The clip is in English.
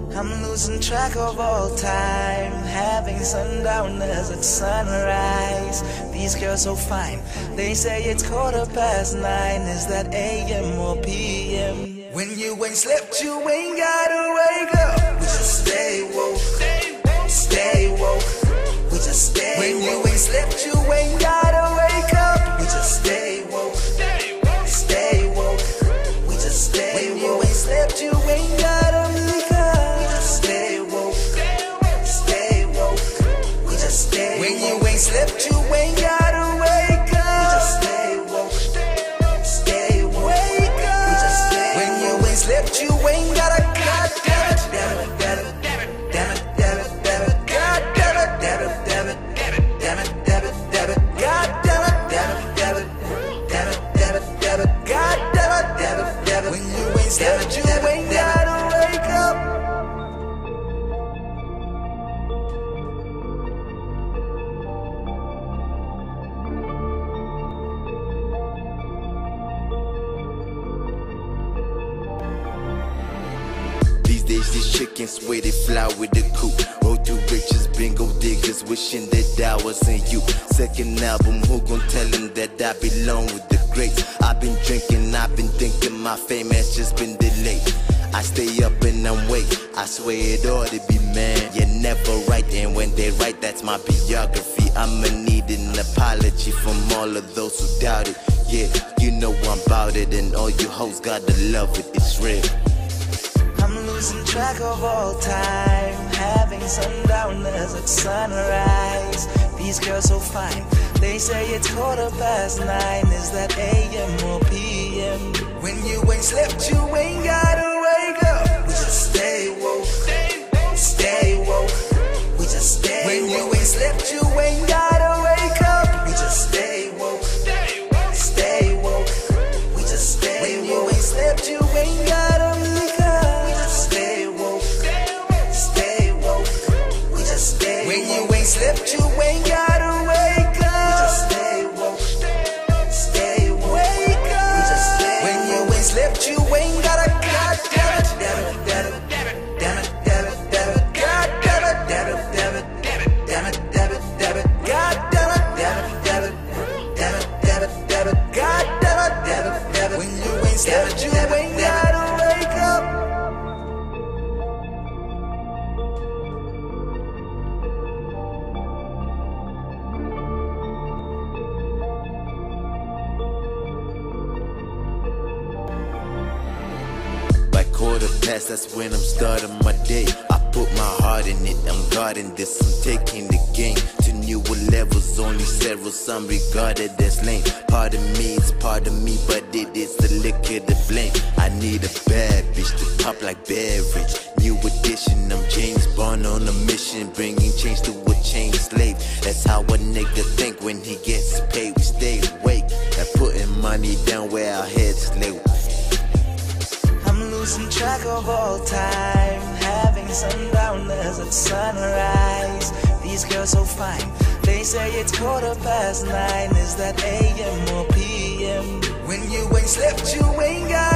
I'm losing track of all time, having sundowners at sunrise. These girls so fine, they say it's 9:15. Is that AM or PM? When you ain't slept, you ain't gotta wake up. We just stay woke, stay woke. We just stay woke. When you ain't slept, you ain't gotta wake up. We just stay woke, stay woke. We just stay woke. When you ain't slept, you ain't gotta wake up. We just stay woke, stay woke. We just stay woke. When you ain't slept, you ain't gotta wake up. We just stay woke, stay woke. Wake up. We just stay woke. When you ain't slept, you ain't gotta slept, you ain't gotta wake up. These days these chickens swear they fly with the coop. Road to riches, bingo diggers, wishing that I was in you. Second album, who gon' tell them that I belong with the greats? I've been drinking, I've been thinking my fame has just been delayed. I stay up and I'm wait, I swear it ought to be, man. You're never right, and when they write, that's my biography. I'ma need an apology from all of those who doubt it. Yeah, you know I'm about it, and all you hoes gotta love it, it's real. I'm losing track of all time, having sundowners at sunrise. These girls so fine, they say it's 9:15. Is that AM or PM? When you ain't slept, you ain't gotta wake up. We just stay woke, stay woke. We just stay woke. When you ain't slept, you ain't gotta wake up. We just stay woke, stay woke. We just stay woke. When you ain't slept, you ain't gotta wake up. We just stay woke, stay woke. We just stay woke. When you ain't slept, you ain't gotta wake up. We just stay woke, stay woke. Wake up. We just stay woke. When you ain't slept, you ain't gotta when you ain't slept, you ain't gotta wake up. By 1:15, that's when I'm starting my day. I put my heart in it, I'm guarding this, I'm taking the game to newer levels. Only several, some regarded as lame. Part of me, it's part of me, but it is the liquor to blame. I need a bad bitch to pop like beverage. New edition, I'm James Bond on a mission, bringing change to a chain slave. That's how a nigga think when he gets paid. We stay awake and putting money down where our heads lay. Losing track of all time, having sundowners at sunrise. These girls so fine, they say it's 9:15. Is that AM or PM? When you ain't slept, you ain't got